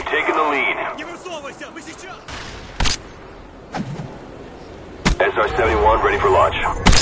We've taken the lead. Не высовывайся, мы сейчас! SR-71 ready for launch.